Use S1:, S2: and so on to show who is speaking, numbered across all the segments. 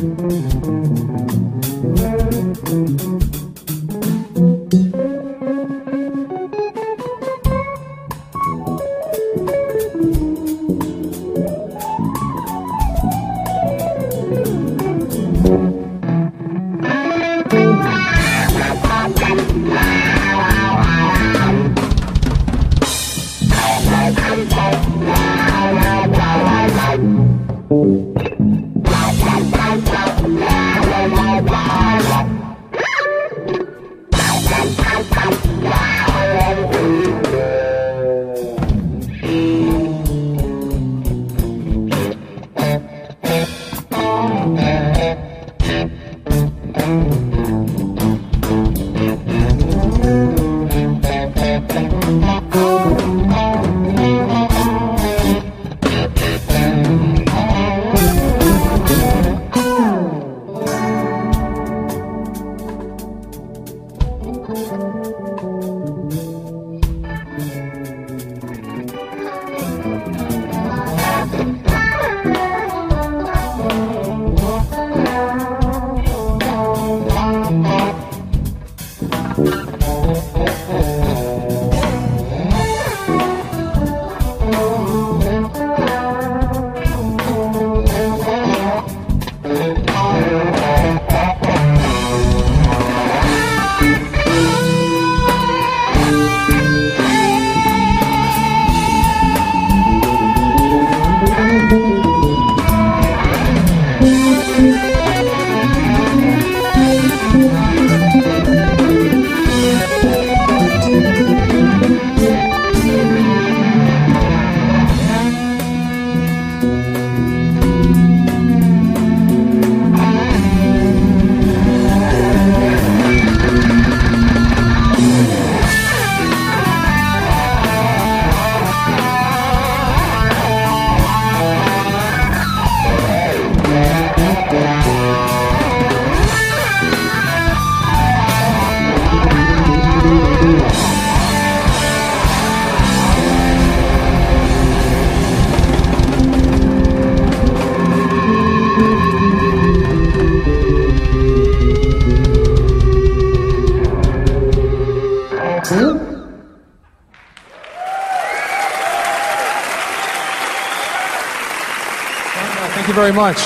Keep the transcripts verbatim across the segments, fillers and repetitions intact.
S1: Thank you very much.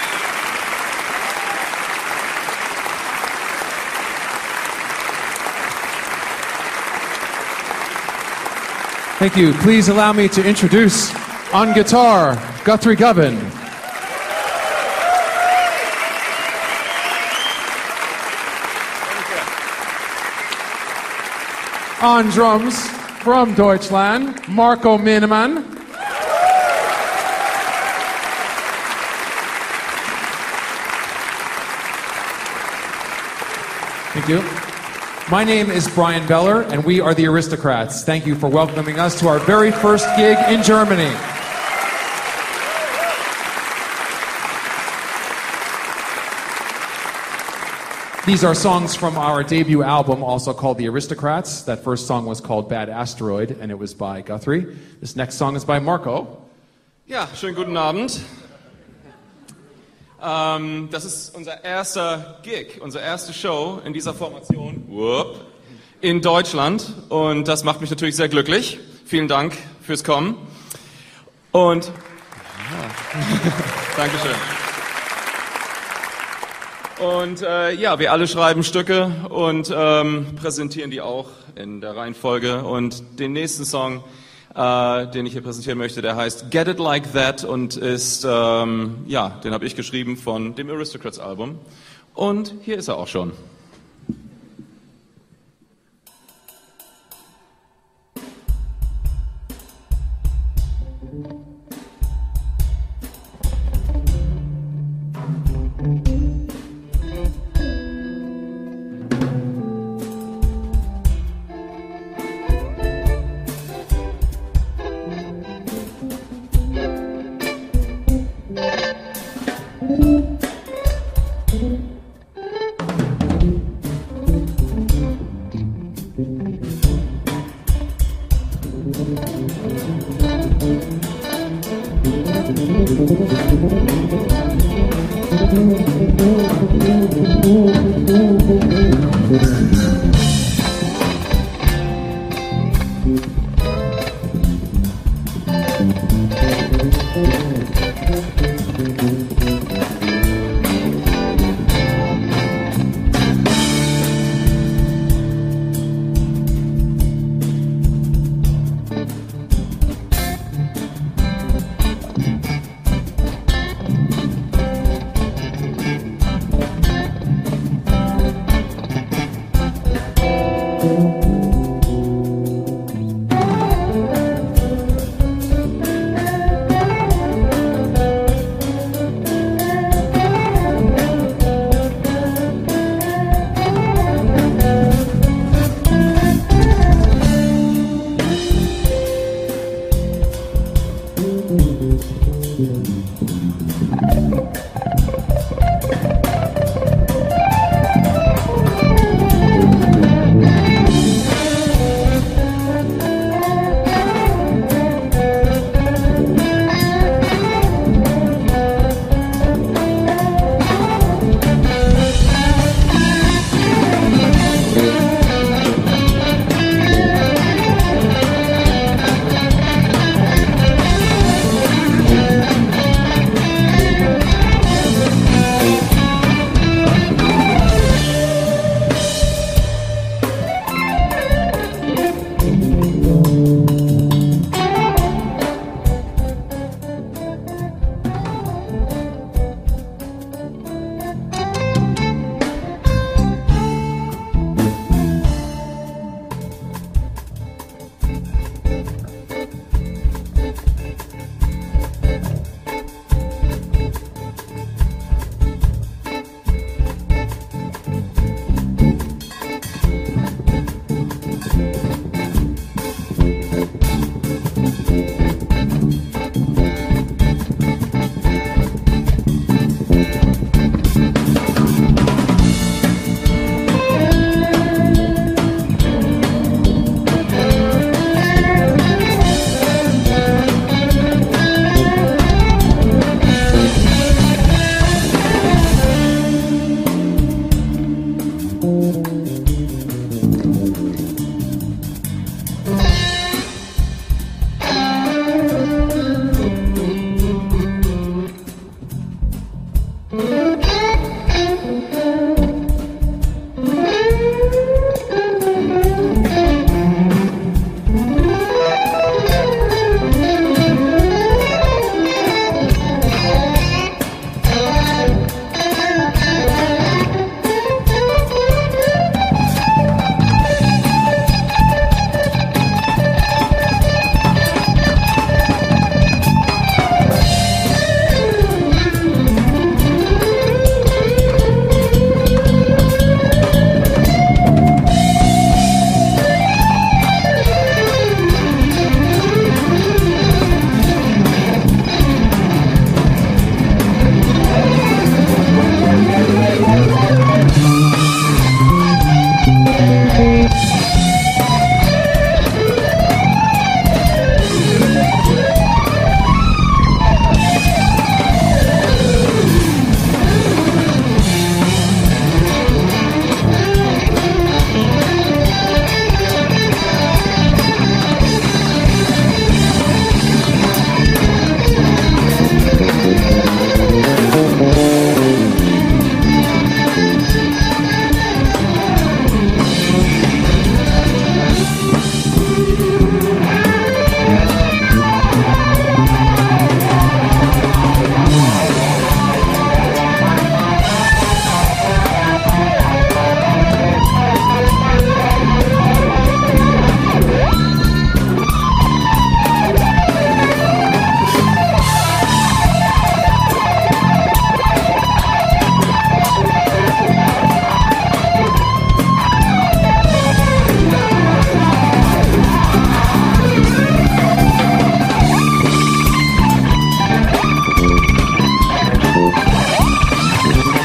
S1: Thank you. Please allow me to introduce on guitar, Guthrie Govan. On drums, from Deutschland, Marco Miniman. Thank you. My name is Brian Beller, and we are the Aristocrats. Thank you for welcoming us to our very first gig in Germany. These are songs from our debut album, also called The Aristocrats. That first song was called Bad Asteroid, and it was by Guthrie. This next song is by Marco.
S2: Ja, schönen guten Abend. Ähm, das ist unser erster Gig, unsere erste Show in dieser Formation Whoop, in Deutschland. Und das macht mich natürlich sehr glücklich. Vielen Dank fürs Kommen. Und ja. Dankeschön. Und äh, ja, wir alle schreiben Stücke und ähm, präsentieren die auch in der Reihenfolge. Und den nächsten Song, äh, den ich hier präsentieren möchte, der heißt Get It Like That und ist, ähm, ja, den habe ich geschrieben von dem Aristocrats Album. Und hier ist er auch schon.
S3: Thank you.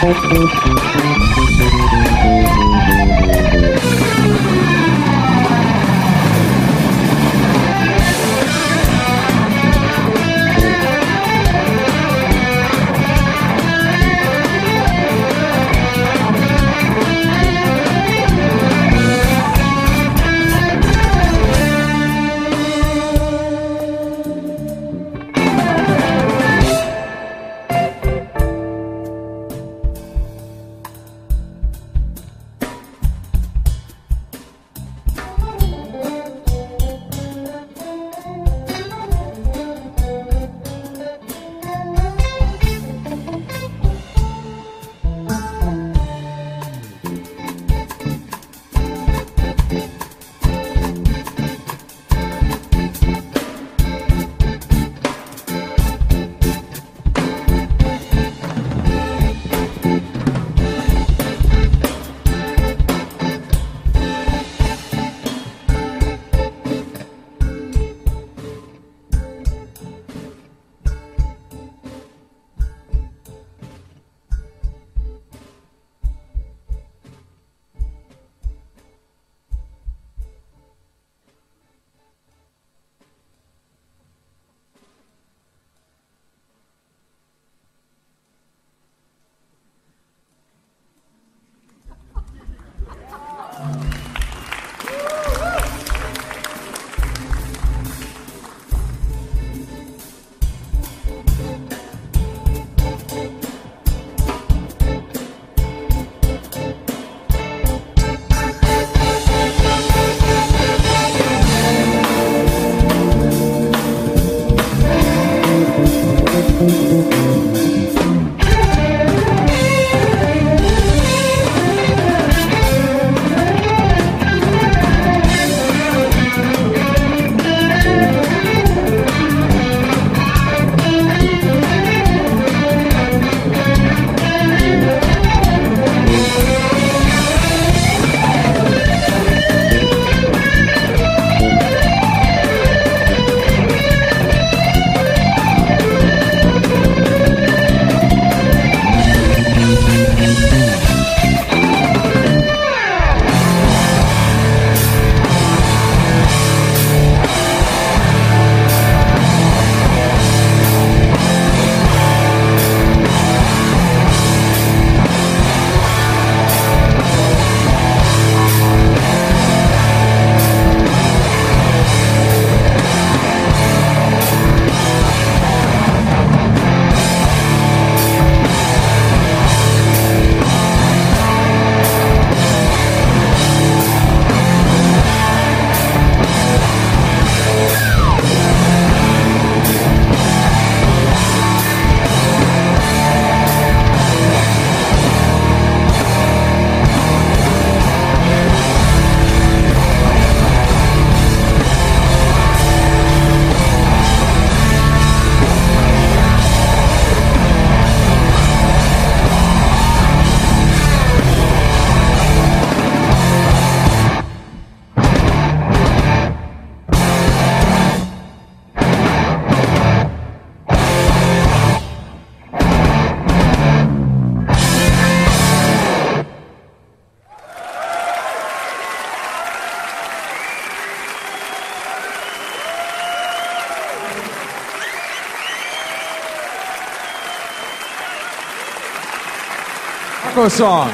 S1: Marco song.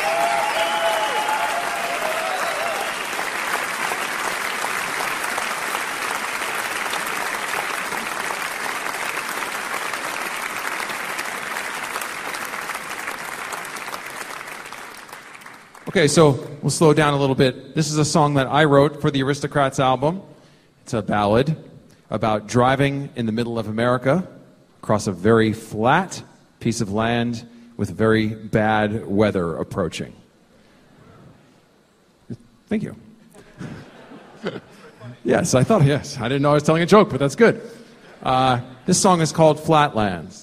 S1: Okay, so we'll slow down a little bit. This is a song that I wrote for the Aristocrats album. It's a ballad about driving in the middle of America across a very flat piece of land with very bad weather approaching. Thank you. Yes, I thought, yes. I didn't know I was telling a joke, but that's good. Uh, this song is called Flatlands.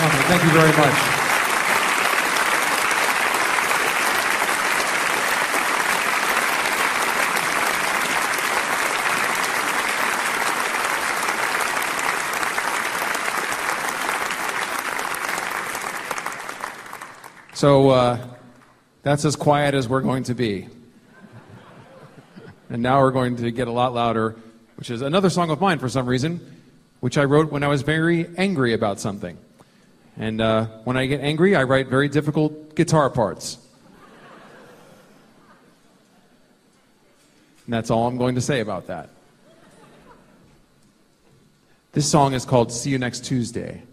S1: Okay, thank you very much. So uh, that's as quiet as we're going to be. And now we're going to get a lot louder, which is another song of mine for some reason, which I wrote when I was very angry about something. And uh, when I get angry, I write very difficult guitar parts. And that's all I'm going to say about that. This song is called See You Next Tuesday.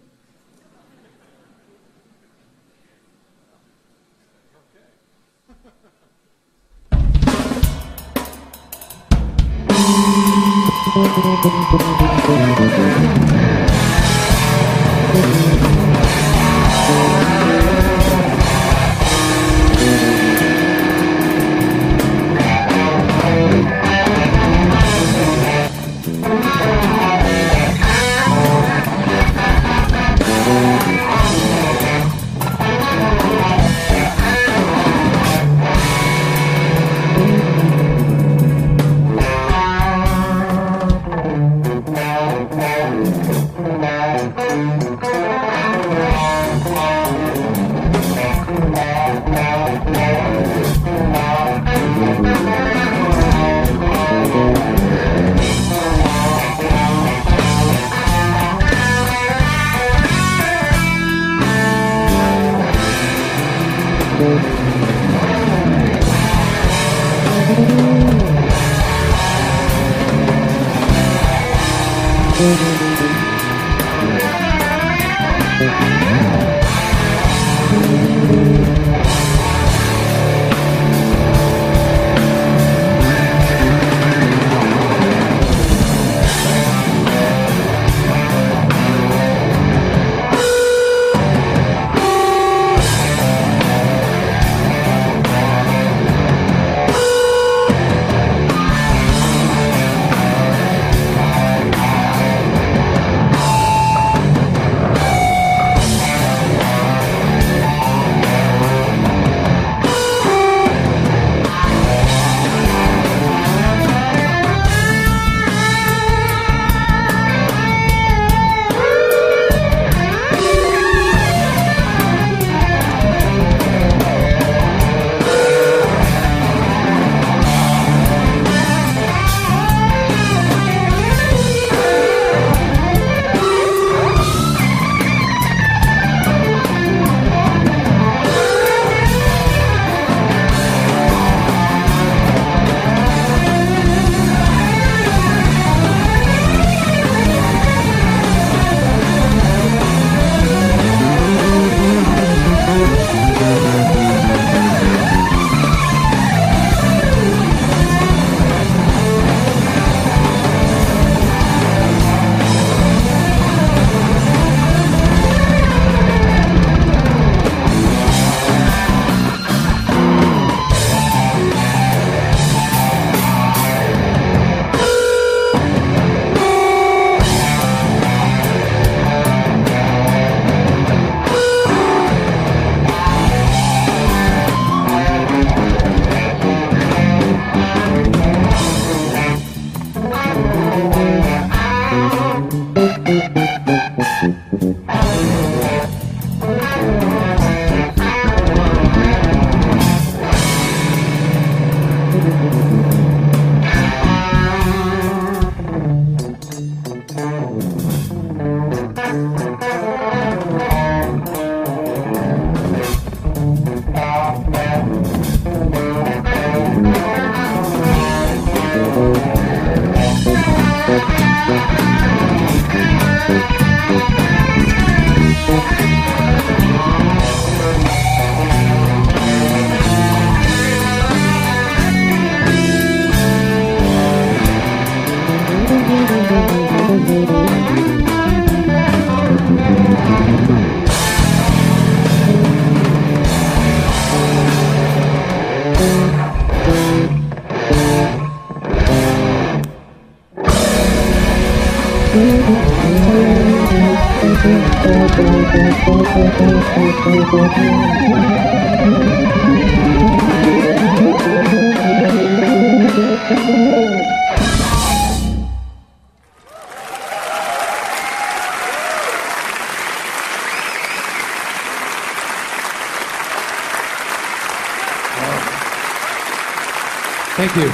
S1: Thank you.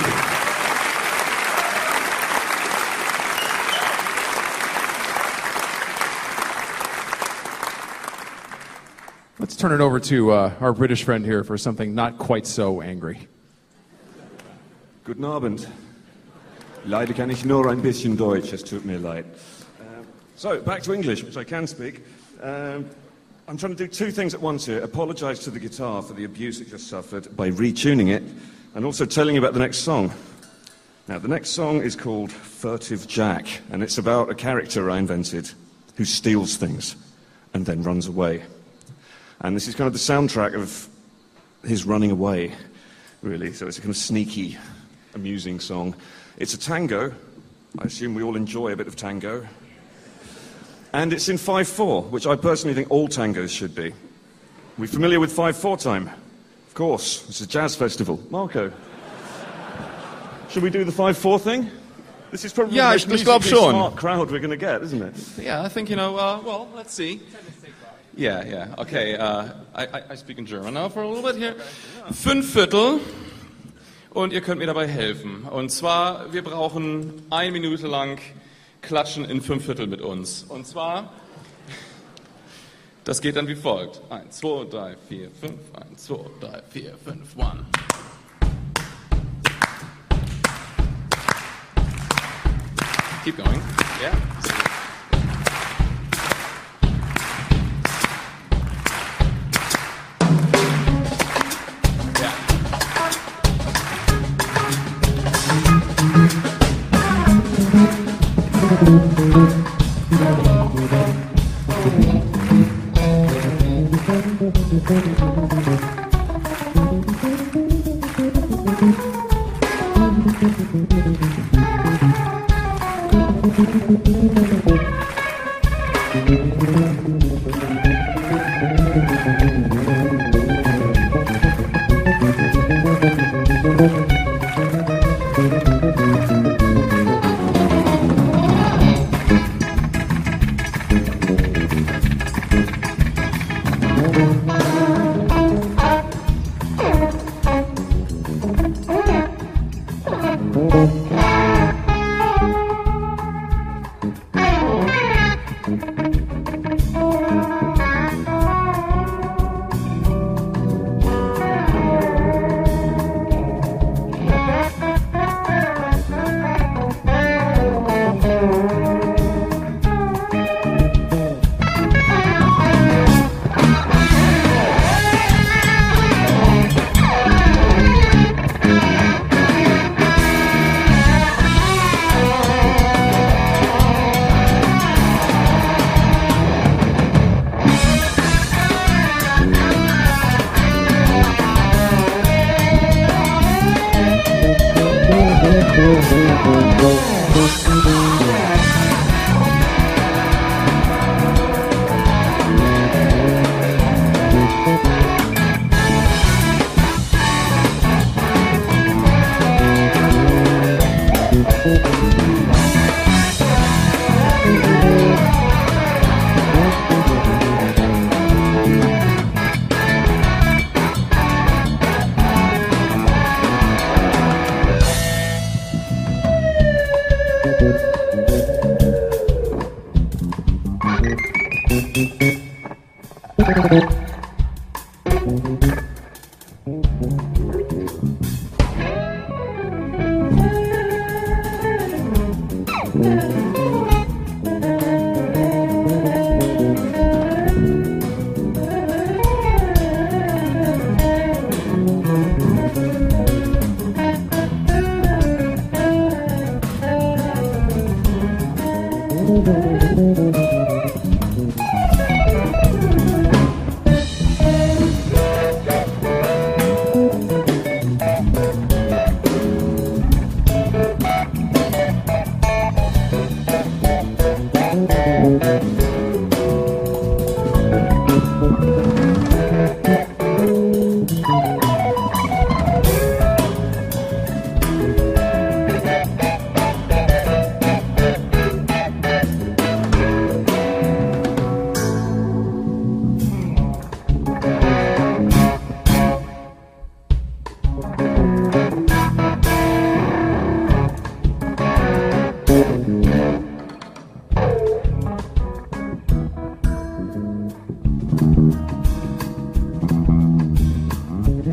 S1: Let's turn it over to uh, our British friend here for something not quite so angry.
S3: Guten Abend. Leider kann ich nur ein bisschen Deutsch, es tut mir leid. Um, so, back to English, which I can speak. Um, I'm trying to do two things at once here. Apologise to the guitar for the abuse it just suffered by retuning it, and also telling you about the next song. Now, the next song is called Furtive Jack, and it's about a character I invented who steals things and then runs away. And this is kind of the soundtrack of his running away, really. So it's a kind of sneaky, amusing song. It's a tango. I assume we all enjoy a bit of tango. And it's in five four, which I personally think all tangos should be. Are we familiar with five four time? Of course, it's a jazz festival. Marco, should we do the five four thing? This is probably
S2: Ja,
S3: the
S2: ich,
S3: most
S2: ich glaube
S3: musically
S2: schon.
S3: smart crowd we're going to get, isn't it?
S2: Yeah, I think, you know, uh, well, let's see. Yeah, yeah, okay. Uh, I, I, I speak in German now for a little bit here. Fünf Viertel und ihr könnt mir dabei helfen. Und zwar, wir brauchen eine Minute lang Klatschen in fünf Viertel mit uns. Und zwar, das geht dann wie folgt. Eins, zwei, drei, vier, fünf. Eins, zwei, drei, vier, fünf, one. Keep going. Yeah.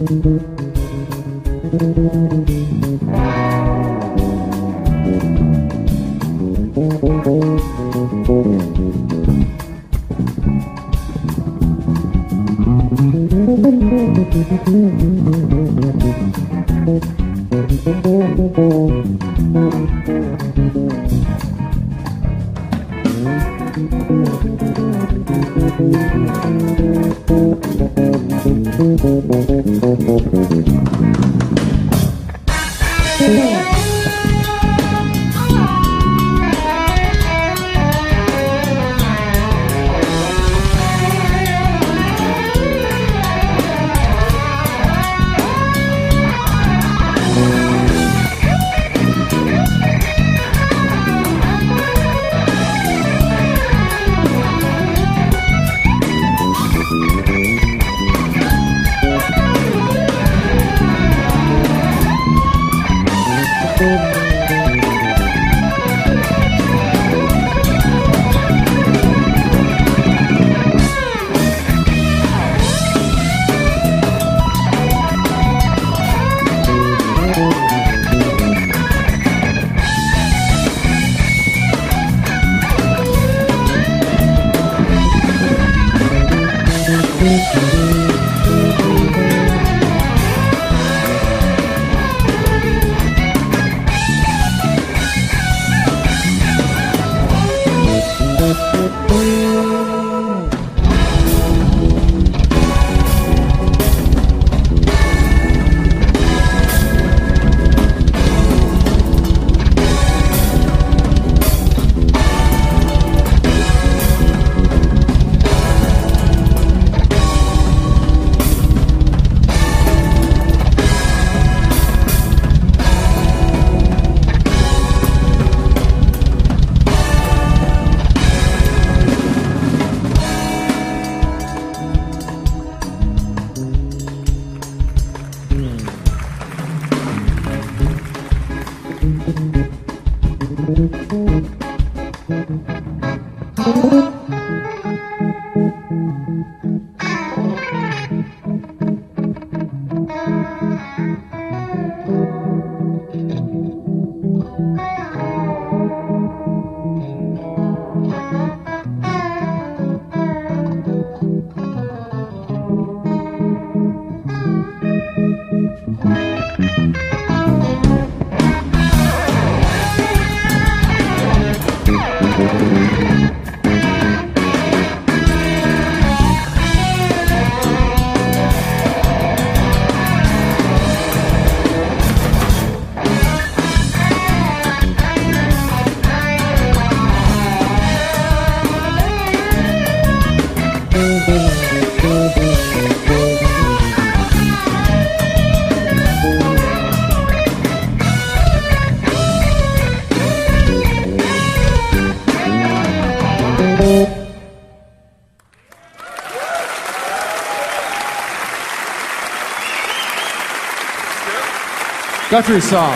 S1: Guthrie song.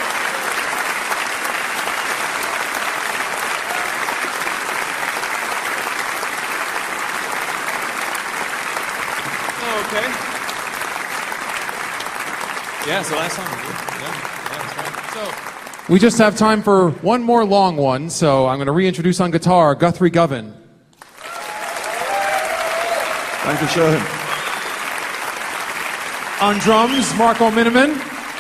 S2: Oh, okay. Yeah, it's the last song. Yeah, yeah, that's right. So,
S1: We just have time for one more long one, so I'm going to reintroduce on guitar Guthrie Govan.
S3: Dankeschön.
S1: On drums, Marco Miniman.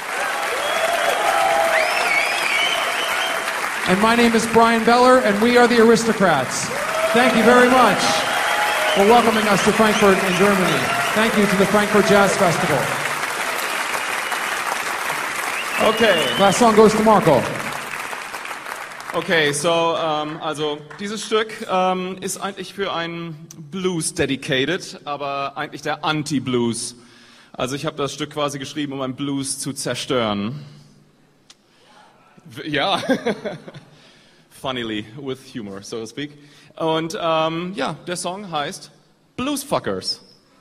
S1: And my name is Brian Beller, and we are the Aristocrats. Thank you very much for welcoming us to Frankfurt in Germany. Thank you to the Frankfurt Jazz Festival.
S2: okay.
S1: Last song goes to Marco.
S2: Okay, so, ähm, also dieses Stück ähm, ist eigentlich für einen Blues dedicated, aber eigentlich der Anti-Blues. Also ich habe das Stück quasi geschrieben, um einen Blues zu zerstören. Ja, funnily, with humor, so to speak. Und ähm, ja, der Song heißt Bluesfuckers.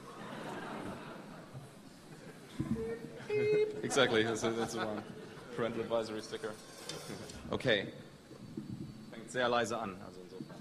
S2: Exactly, that's, a, that's the one. Parental advisory sticker. Okay. Fängt sehr leise an. Also insofern.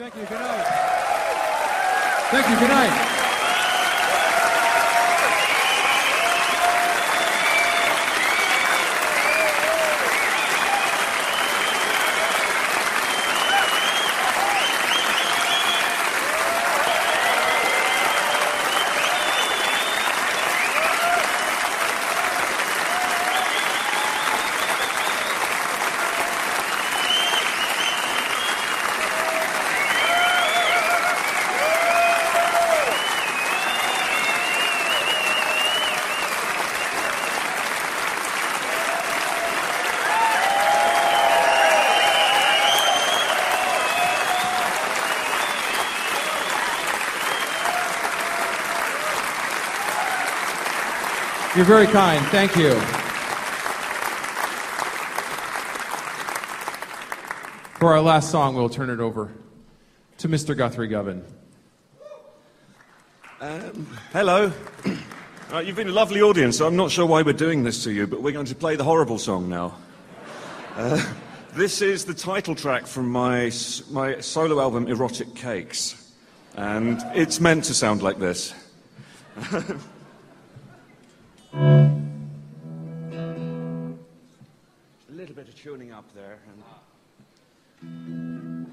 S1: Thank you. Good night. Thank you. Good night. You're very kind. Thank you. For our last song, we'll turn it over to Mister Guthrie Govan.
S3: Um, hello. Uh, you've been a lovely audience, so I'm not sure why we're doing this to you, but we're going to play the horrible song now. Uh, this is the title track from my, my solo album, Erotic Cakes. And it's meant to sound like this. A little bit of tuning up there. And...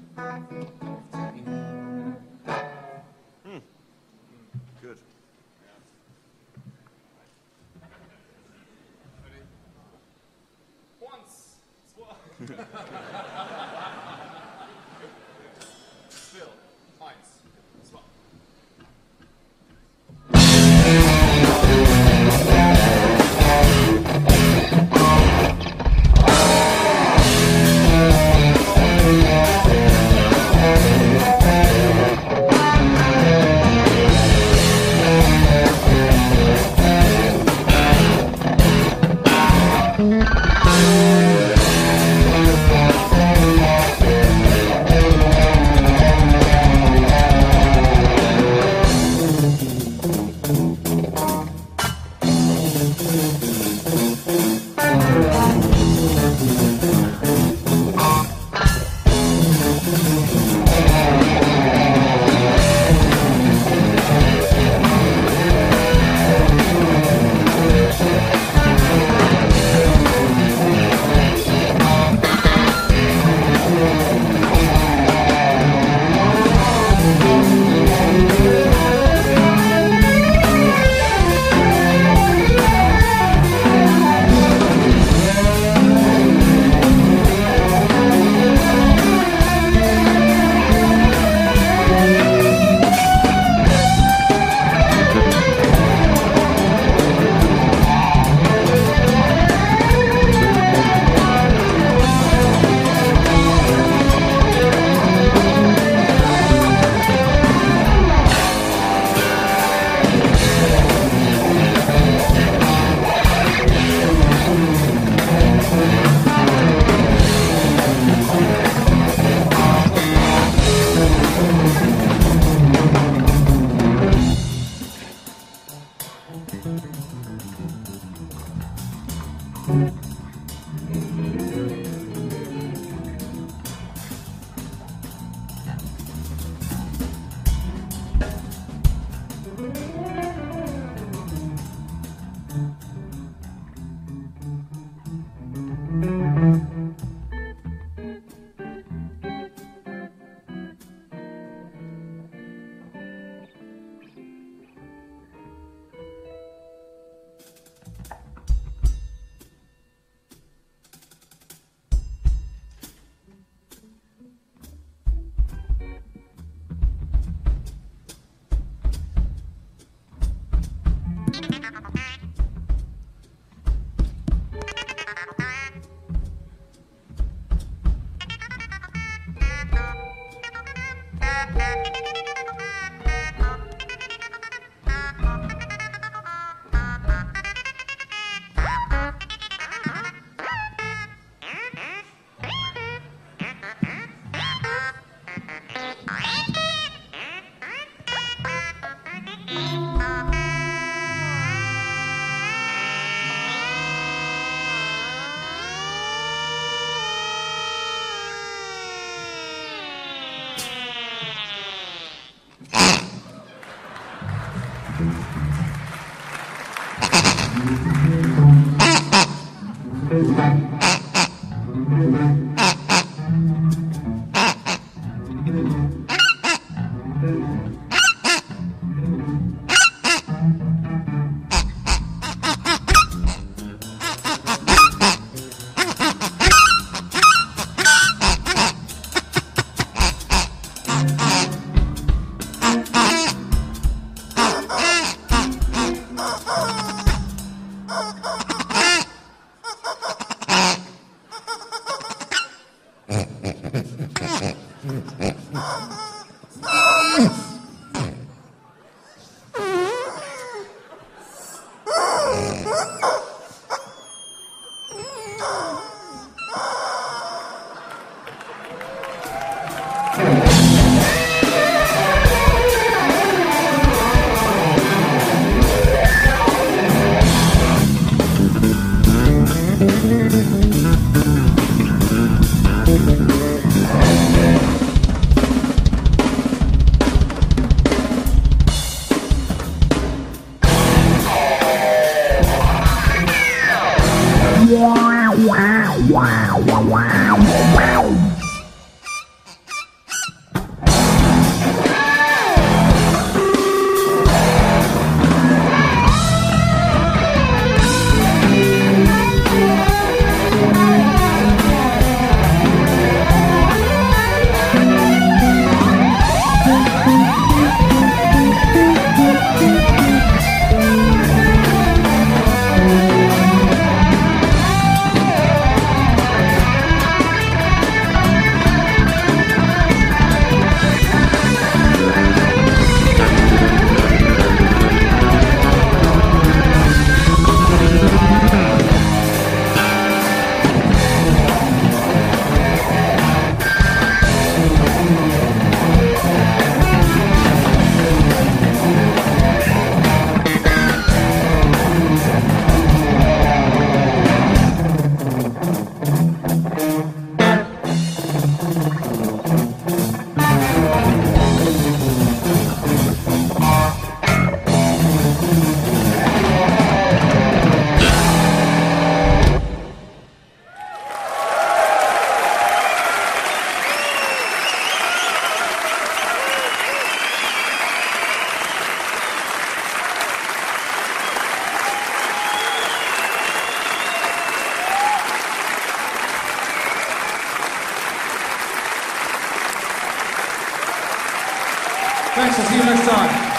S3: Hmm. Good.
S2: Once. Still. Eins. Zwei.
S4: Thank you.
S1: Thanks, we'll see you next time.